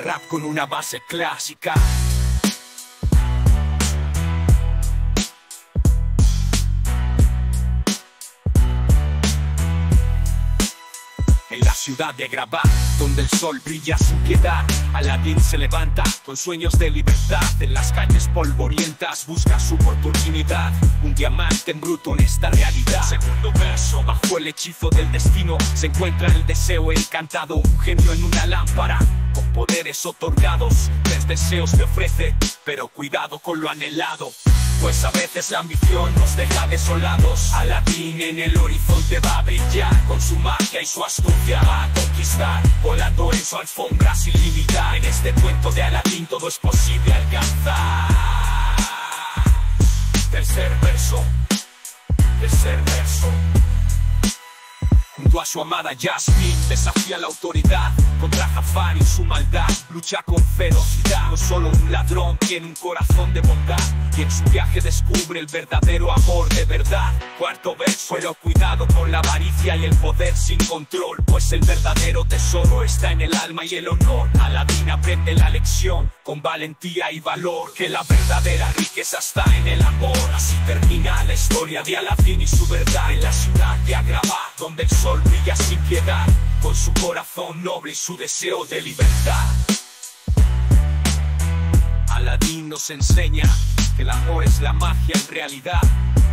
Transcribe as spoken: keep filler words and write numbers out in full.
rap con una base clásica. En la ciudad de Grabat, donde el sol brilla sin piedad, Aladín se levanta con sueños de libertad. En las calles polvorientas busca su oportunidad, un diamante en bruto en esta realidad. Segundo verso, bajo el hechizo del destino se encuentra el deseo encantado, un genio en una lámpara con poderes otorgados. Tres deseos te ofrece, pero cuidado con lo anhelado, pues a veces la ambición nos deja desolados. Aladín en el horizonte va a brillar, con su magia y su astucia va a conquistar, volando en su alfombra sin limitar. En este cuento de Aladín todo es posible alcanzar. Tercer verso, tercer verso. Junto a su amada Yasmín desafía la autoridad, contra Jafar y su maldad lucha con ferocidad. No solo un ladrón, tiene un corazón de bondad, y en su viaje descubre el verdadero amor de verdad. Cuarto verso, pero cuidado con la avaricia y el poder sin control, pues el verdadero tesoro está en el alma y el honor. Aladín aprende la lección con valentía y valor, que la verdadera riqueza está en el amor. Así termina la historia de Aladín y su verdad, en la ciudad de Grabat, donde el sol brilla sin piedad, con su corazón noble y su deseo de libertad. Aladín nos enseña que el amor es la magia en realidad.